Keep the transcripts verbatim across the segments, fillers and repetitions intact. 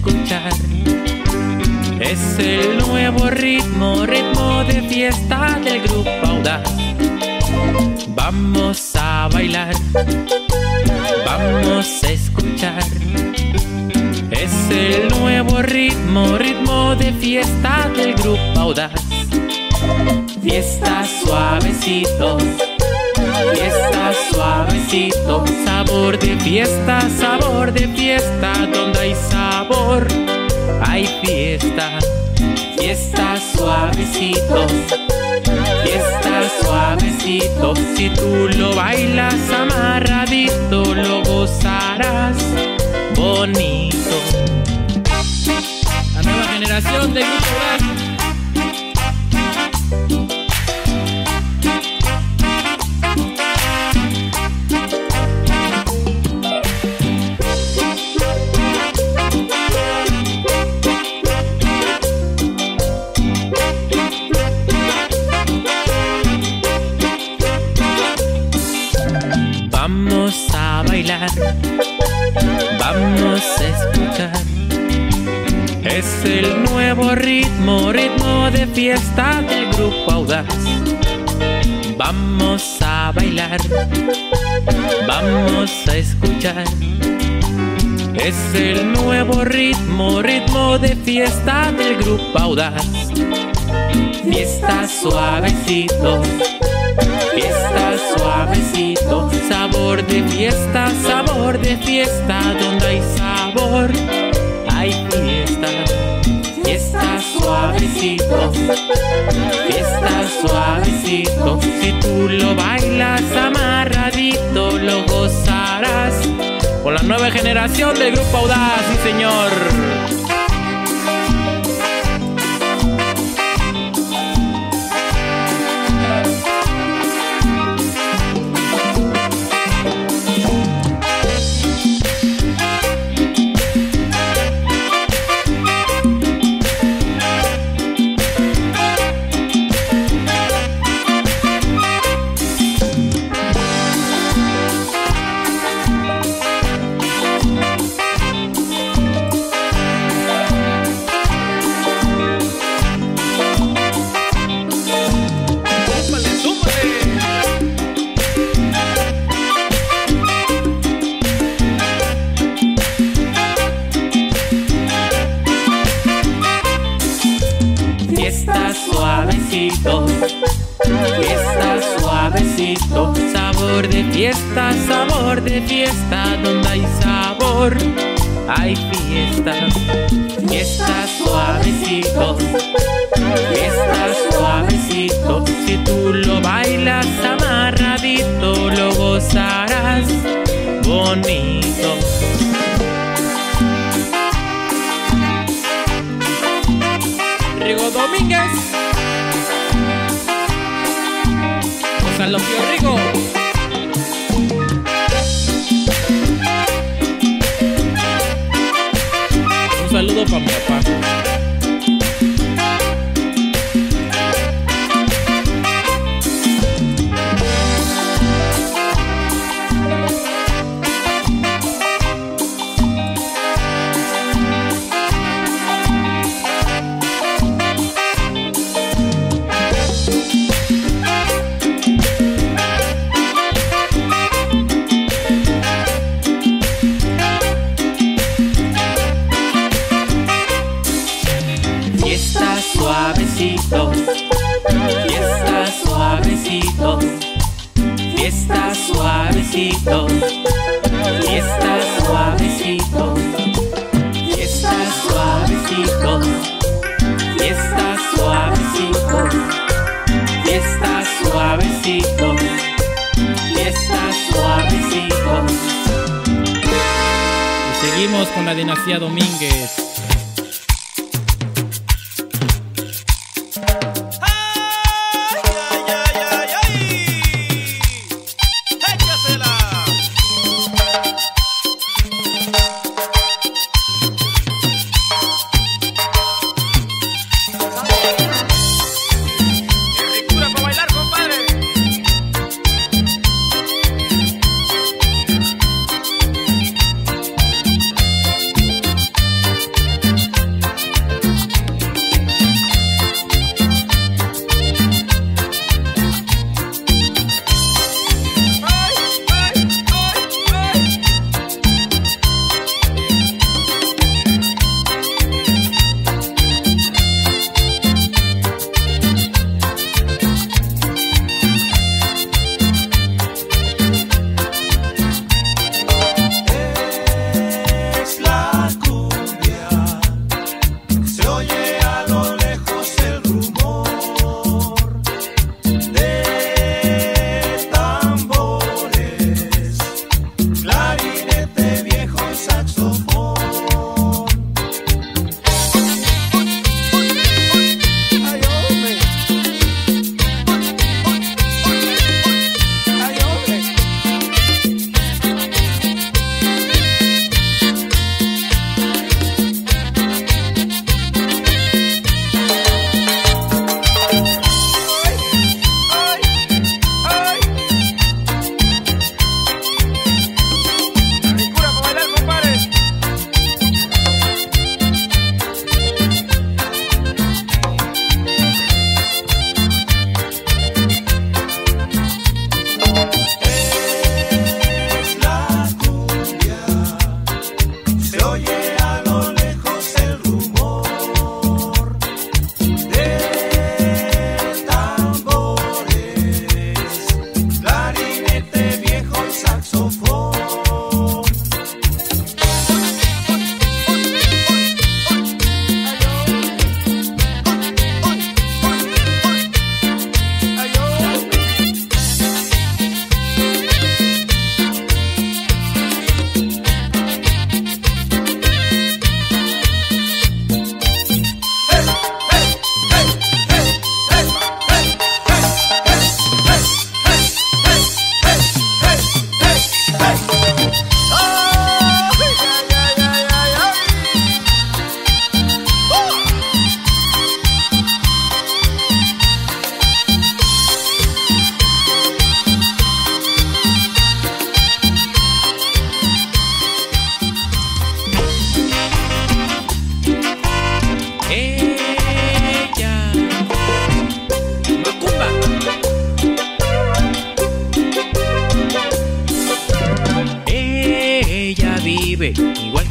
escuchar. Es el nuevo ritmo, ritmo de fiesta del Grupo Audaz. Vamos a bailar, vamos a escuchar. Es el nuevo ritmo, ritmo de fiesta del Grupo Audaz. Fiesta suavecito, fiesta suavecito, sabor de fiesta, sabor de fiesta, donde hay sabor, hay fiesta. Fiesta suavecito, fiesta suavecito, si tú lo bailas amarradito, lo gozarás bonito. La nueva generación de Grupo Audaz. Vamos a bailar, vamos a escuchar. Es el nuevo ritmo, ritmo de fiesta del Grupo Audaz. Vamos a bailar, vamos a escuchar. Es el nuevo ritmo, ritmo de fiesta del Grupo Audaz. Fiesta suavecito, fiesta suavecito, sabor de fiesta, sabor de fiesta, donde hay sabor, hay fiesta. Fiesta suavecito, fiesta suavecito, si tú lo bailas amarradito, lo gozarás. Con la nueva generación del Grupo Audaz, sí señor. Fiesta suavecito, fiesta suavecito, sabor de fiesta, sabor de fiesta, donde hay sabor, hay fiesta. Fiesta suavecito, fiesta suavecito, si tú lo bailas amarradito, lo gozarás bonito. Rigo Domínguez, Gonzalo Pío Rigo. Un saludo para mi papá. Fiesta suavecito, fiesta suavecito, fiesta suavecito, fiesta suavecito, fiesta suavecito, fiesta suavecito, fiesta suavecito, fiesta suavecito. Y seguimos con la dinastía Domínguez.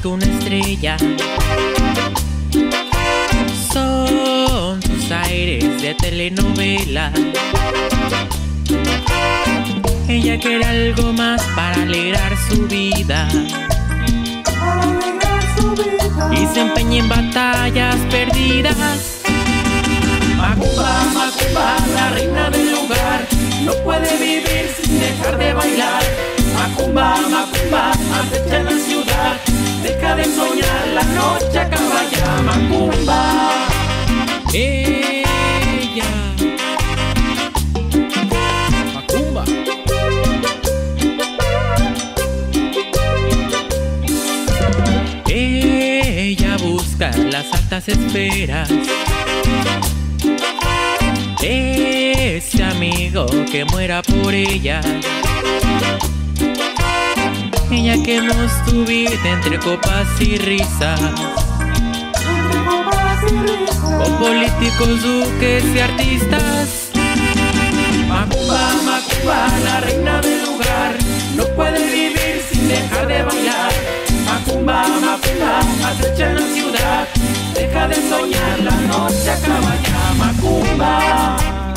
una estrella. Son sus aires de telenovela. Ella quiere algo más para alegrar su vida, y se empeña en batallas perdidas. Macumba, Macumba, la reina del lugar, no puede vivir sin dejar de bailar. Macumba, Macumba, acecha en la ciudad, deja de soñar, la noche acaba ya. Macumba, ella. Macumba. Ella busca las altas esferas, ese amigo que muera por ella. Ella quemó su vida entre copas y risas, con políticos, duques y artistas. Macumba, Macumba, la reina del lugar, no puede vivir sin dejar de bailar. Macumba, Macumba, acecha en la ciudad, deja de soñar, la noche acaba ya. Macumba.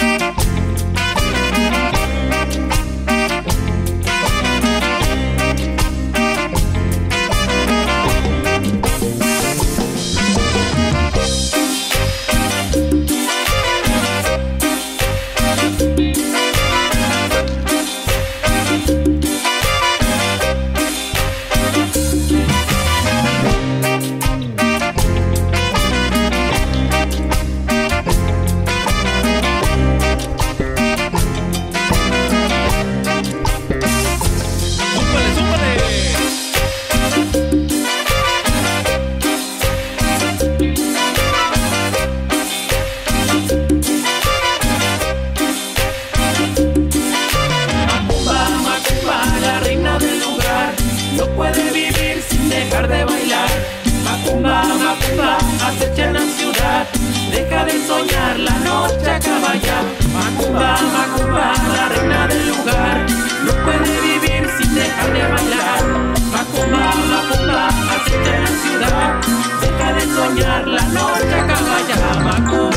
Acecha en la ciudad, deja de soñar, la noche acaba ya. Macumba, Macumba, la reina del lugar, no puede vivir sin dejar de bailar. Macumba, Macumba, acecha en la ciudad, deja de soñar, la noche acaba ya. Macumba.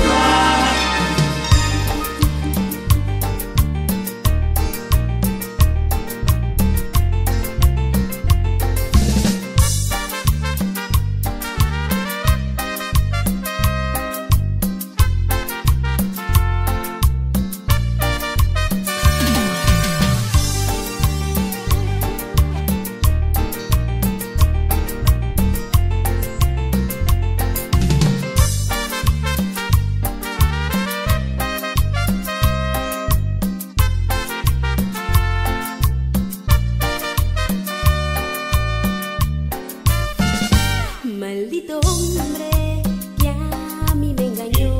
Maldito hombre que a mí me engañó,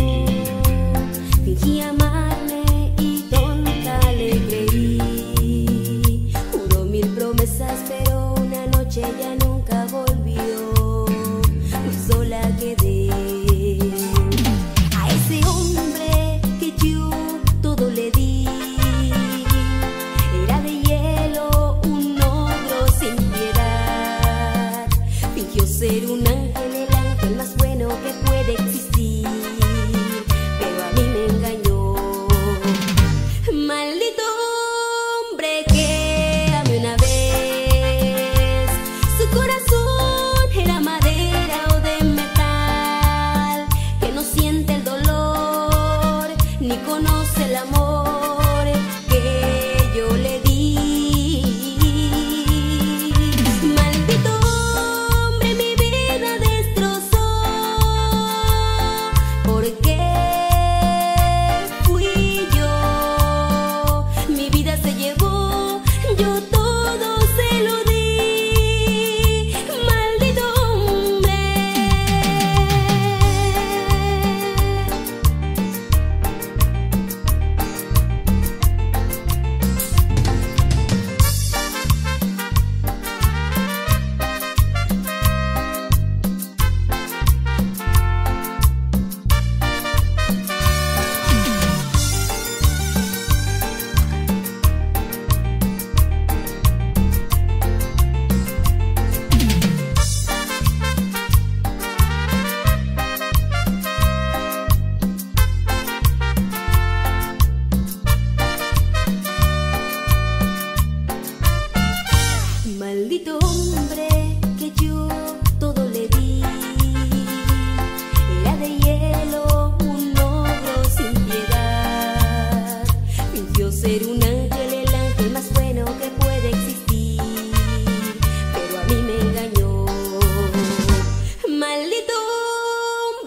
fingí amarme y tonta le creí. Juró mil promesas pero una noche ya nunca volvió, muy sola quedé. A ese hombre que yo todo le di, era de hielo, un ogro sin piedad. Fingió ser un ángel, el ángel más bueno que puede existir, pero a mí me engañó.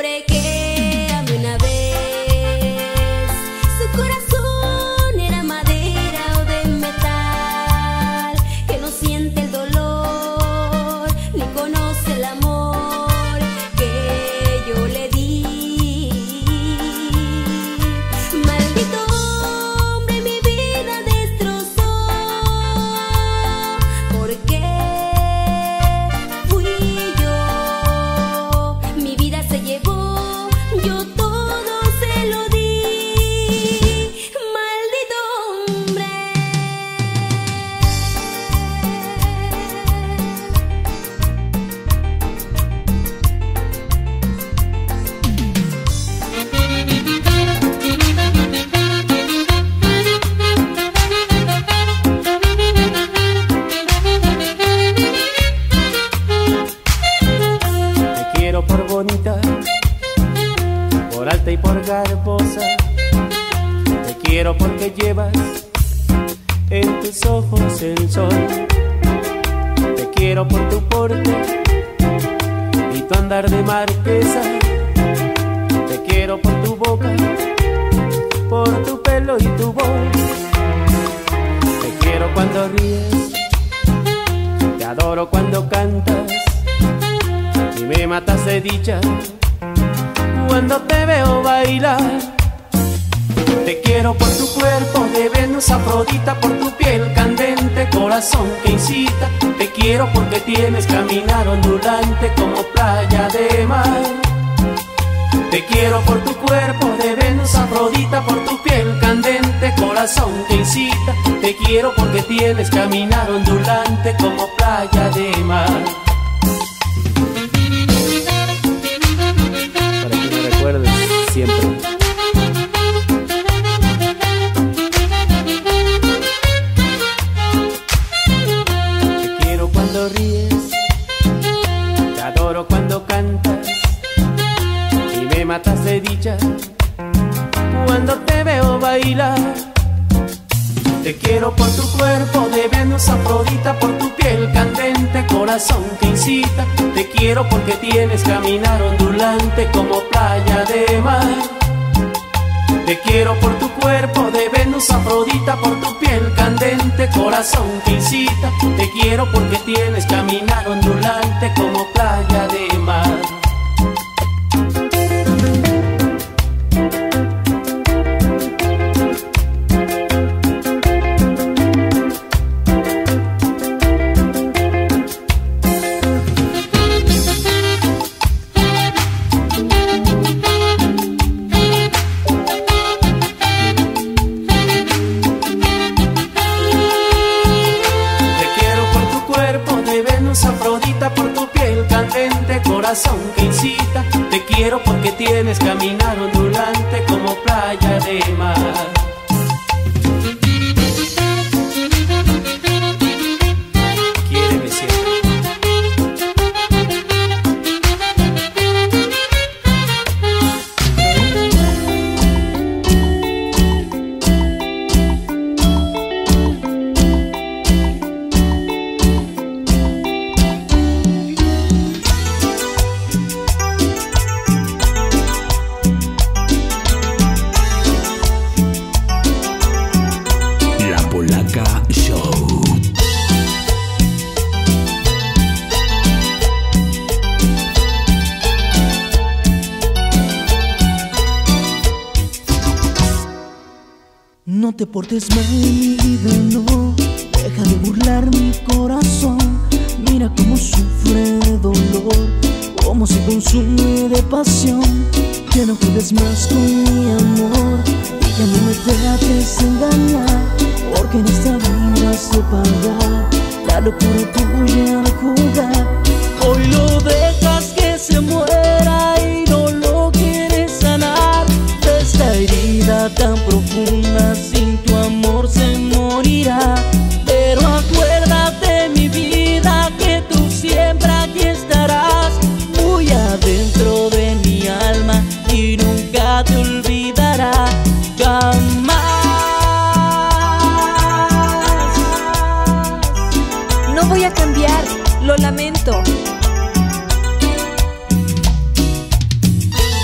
hombre que amé una vez. Su corazón era madera o de metal, que no siente el dolor ni conoce el amor que yo le di. Maldito hombre, mi vida destrozó, porque fui yo. Mi vida se llevó, yo todo se lo di. Maldito hombre. Te quiero por bonita, por alta y por garbosa. Te quiero porque llevas en tus ojos el sol. Te quiero por tu porte y tu andar de marquesa. Te quiero por tu boca, por tu pelo y tu voz. Te quiero cuando ríes, te adoro cuando cantas, y me matas de dicha cuando te veo bailar. Te quiero por tu cuerpo de Venus, Afrodita, por tu piel candente, corazón que incita. Te quiero porque tienes caminar ondulante como playa de mar. Te quiero por tu cuerpo de Venus, Afrodita, por tu piel candente, corazón que incita. Te quiero porque tienes caminar ondulante como playa de mar. Para que me recuerdes siempre. Te quiero cuando ríes, te adoro cuando cantas, y me matas de dicha cuando te veo bailar. Te quiero por tu cuerpo de Venus, Afrodita, por tu piel candente, corazón que incita. Te quiero porque tienes caminar ondulante como playa de mar. Te quiero por tu cuerpo de Venus, Afrodita, por tu piel candente, corazón que incita. Te quiero porque tienes caminar ondulante como playa de mar. Afrodita, por tu piel candente, corazón que incita. Te quiero porque tienes caminar ondulante como playa de mar. Quiéreme siempre. No te portes mal, mi vida, no. Deja de burlar mi corazón. Mira cómo sufre de dolor, cómo se consume de pasión. Que no juegues más con mi amor y que no me trates de engañar, porque en esta vida se paga la locura tuya al jugar. Hoy lo dejas que se muera y no lo quieres sanar. De esta herida tan profunda, sin tu amor se morirá. Pero acuérdate, mi vida, que tú siempre aquí estarás, muy adentro de mi alma, y nunca te olvidará, jamás. No voy a cambiar, lo lamento.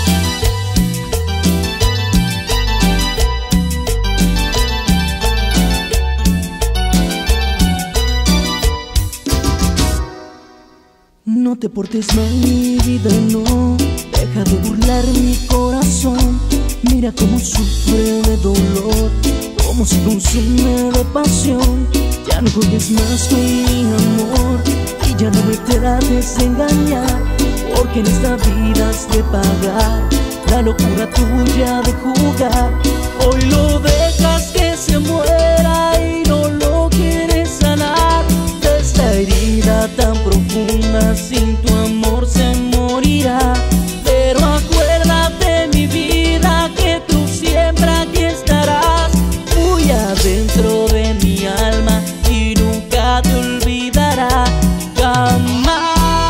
te portes mal, mi vida, no. Deja de burlar mi corazón. Mira cómo sufre de dolor, cómo se consume de pasión. Ya no juegues más con mi amor y ya no me trates de engañar, porque en esta vida has de pagar la locura tuya de jugar. Hoy lo dejas que se muera y no lo quieres sanar. De esta herida tan profunda, sin tu amor se morirá. Pero acuérdate, mi vida, que tú siempre aquí estarás, muy adentro de mi alma, y nunca te olvidará, jamás.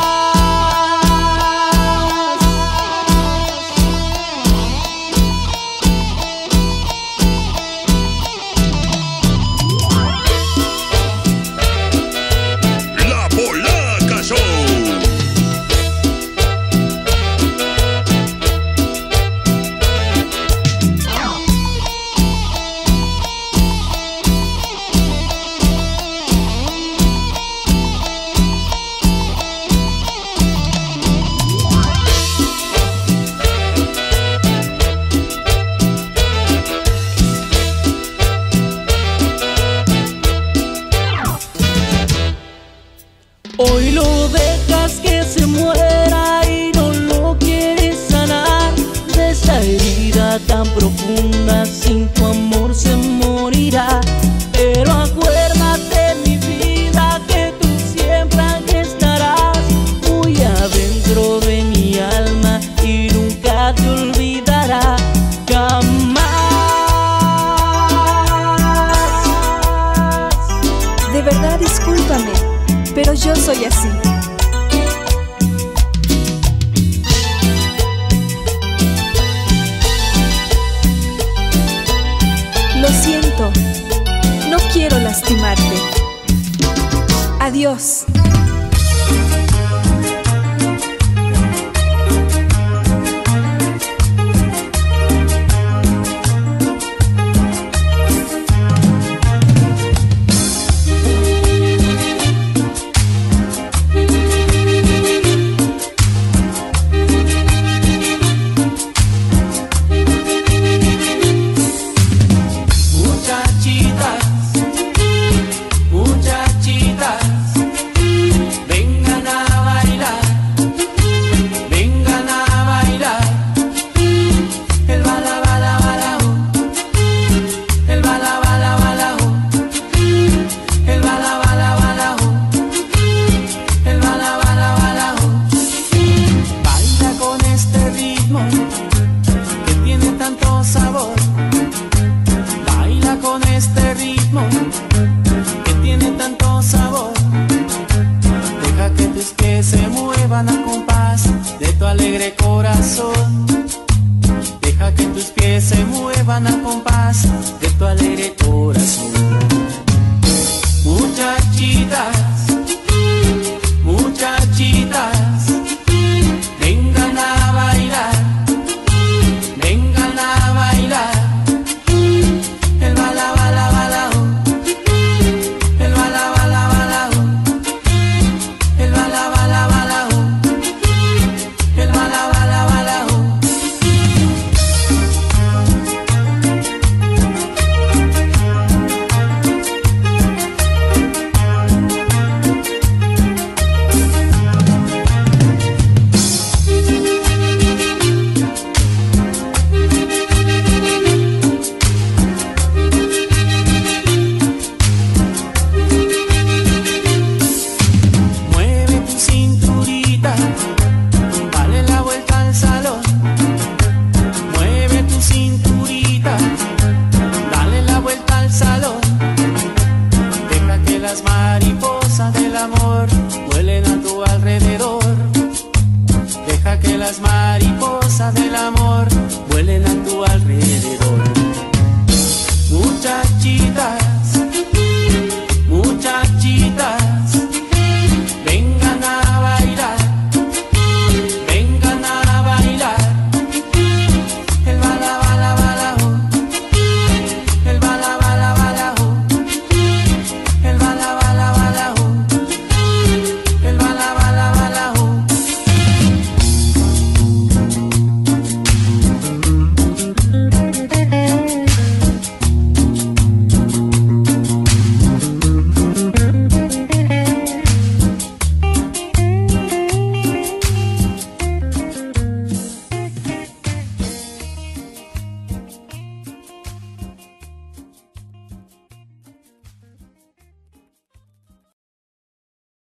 Hoy lo dejas que se muera y no lo quieres sanar. De esta herida tan profunda, sin tu amor se morirá. Pero acuérdate, mi vida, que tú siempre aquí estarás, muy adentro de mi alma, y nunca te olvidará, jamás. De verdad, discúlpame, pero yo soy así. Lo siento, no quiero lastimarte. Adiós. Al compás de tu alegre corazón. Deja que tus pies se muevan al compás de tu alegre corazón. Muchachitas, muchachitas, vengan a bailar, vengan a bailar. El bala, bala, bala, el bala, bala, bala, el bala, bala, bala. Las mariposas del amor vuelen a tu alrededor. Deja que las mariposas del amor vuelen a tu alrededor. Muchachita,